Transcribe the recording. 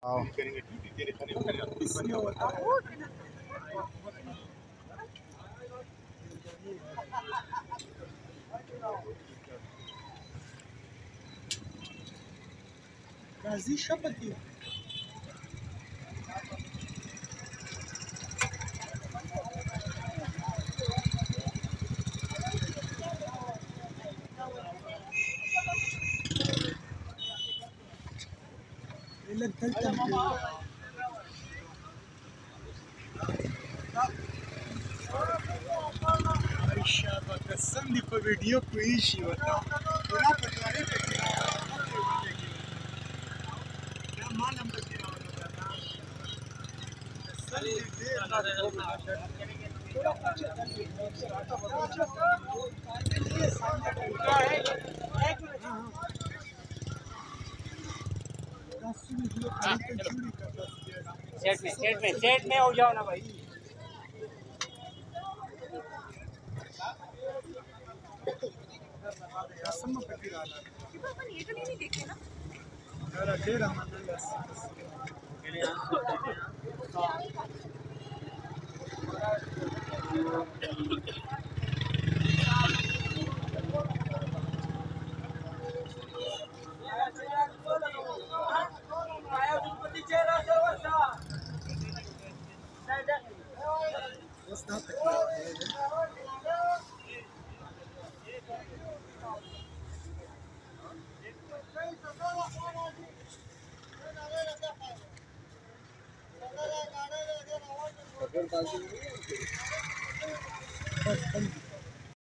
करेंगे ड्यूटी तेरे खाने में गाजी शपथी कसम दी पर वीडियो कोई शी होता पूरा पटवारी पे क्या मान नंबर की सेट में हो जाओ ना भाई। ये तो नहीं देखे ना बस